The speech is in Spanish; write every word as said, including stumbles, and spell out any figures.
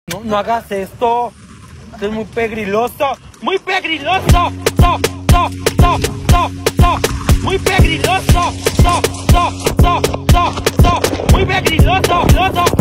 No, no hagas esto. Esto es muy pegriloso. Muy pegriloso. So, so, so, so, so. Muy pegriloso. So, so, so, so, so. Muy pegriloso.